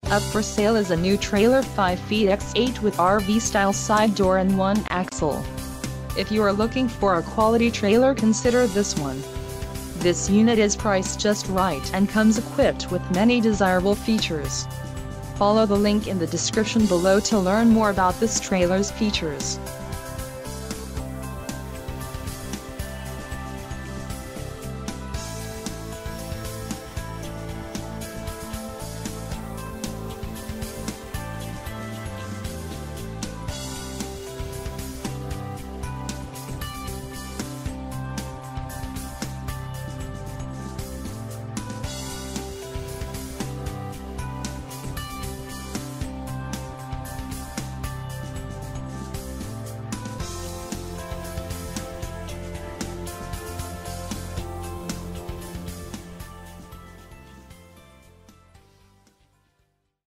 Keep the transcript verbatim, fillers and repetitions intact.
Up for sale is a new trailer five feet by eight with R V-style side door and one axle. If you are looking for a quality trailer, consider this one. This unit is priced just right and comes equipped with many desirable features. Follow the link in the description below to learn more about this trailer's features.